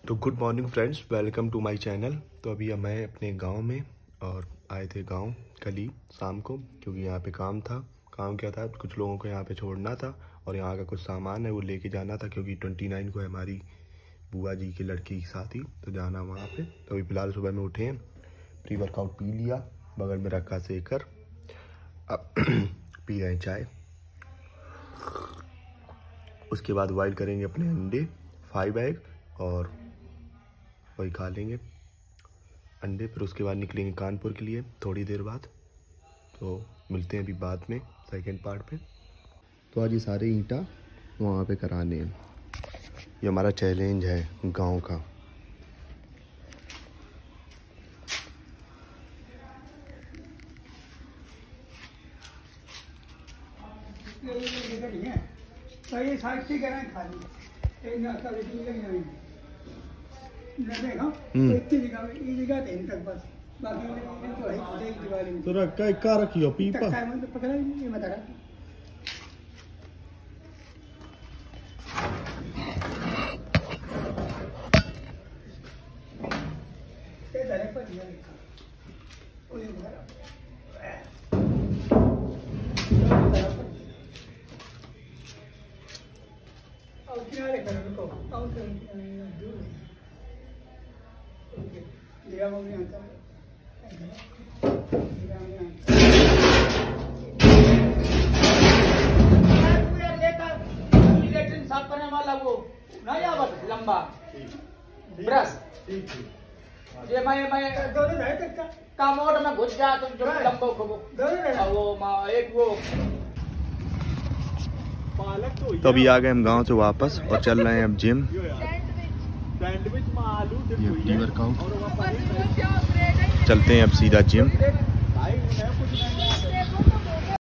तो good morning friends, welcome to my channel. तो अभी मैं अपने गांव में और आए थे गांव कल ही शाम को, क्योंकि यहाँ पे काम था। काम क्या था, कुछ लोगों को यहाँ पे छोड़ना था और यहाँ का कुछ सामान है वो लेके जाना था, क्योंकि 29 को है हमारी बुआ जी की लड़की की शादी, तो जाना वहाँ पे। तो अभी फ़िलहाल सुबह में उठे हैं, प्री वर्कआउट पी लिया, बगल में रखा सेकर, अब पी रहे हैं चाय। उसके बाद बॉइल करेंगे अपने अंडे 5 एग और वही खा लेंगे अंडे। फिर उसके बाद निकलेंगे कानपुर के लिए थोड़ी देर बाद। तो मिलते हैं अभी बाद में सेकंड पार्ट पे। तो आज ये सारे ईंटा वहाँ पे कराने हैं, ये हमारा चैलेंज है गांव का। तो रखा इक्का रखियो पीपा साफ करने वाला वो नहीं आवत लंबा ब्रश। ये मैं कामोड में घुस जा तुम जो लंबो को वो एक वो पालक। तो अभी आ गए हम गांव से वापस और चल रहे हैं अब जिम। सैंडविच में आलू ये प्री वर्कआउट, चलते हैं अब सीधा जिम।